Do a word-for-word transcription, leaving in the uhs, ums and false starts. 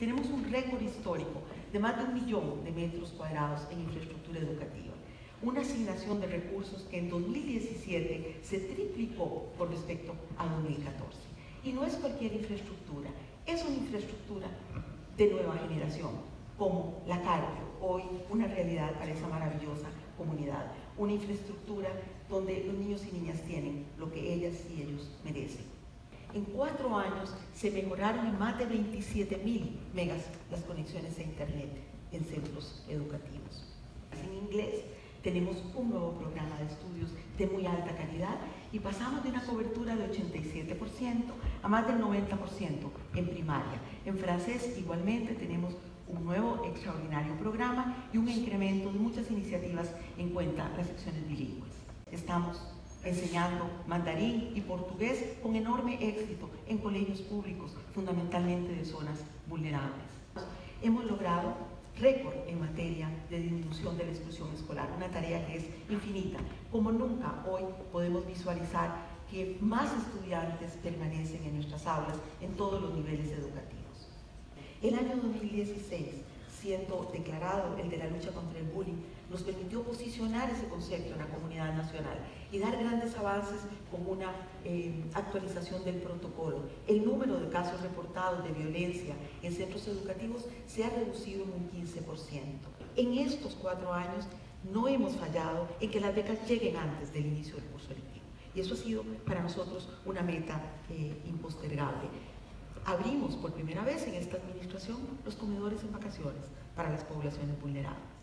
tenemos un récord histórico de más de un millón de metros cuadrados en infraestructura educativa. Una asignación de recursos que en dos mil diecisiete se triplicó con respecto a dos mil catorce. Y no es cualquier infraestructura, es una infraestructura de nueva generación, como la Carpio, hoy una realidad para esa maravillosa comunidad. Una infraestructura donde los niños y niñas tienen lo que ellas y ellos merecen. En cuatro años se mejoraron en más de veintisiete mil megas las conexiones a Internet en centros educativos. En inglés tenemos un nuevo programa de estudios de muy alta calidad y pasamos de una cobertura de ochenta y siete por ciento a más del noventa por ciento en primaria. En francés igualmente tenemos un nuevo extraordinario programa y un incremento de muchas iniciativas en cuenta las secciones bilingües. Estamos enseñando mandarín y portugués con enorme éxito en colegios públicos, fundamentalmente de zonas vulnerables. Hemos logrado récord en materia de disminución de la exclusión escolar, una tarea que es infinita. Como nunca hoy podemos visualizar que más estudiantes permanecen en nuestras aulas en todos los niveles educativos. El año dos mil dieciséis, siendo declarado el de la lucha contra el bullying, nos permitió posicionar ese concepto en la comunidad nacional y dar grandes avances con una eh, actualización del protocolo. El número de casos reportados de violencia en centros educativos se ha reducido en un quince por ciento. En estos cuatro años no hemos fallado en que las becas lleguen antes del inicio del curso lectivo, y eso ha sido para nosotros una meta eh, impostergable. Abrimos por primera vez en esta administración los comedores en vacaciones para las poblaciones vulnerables.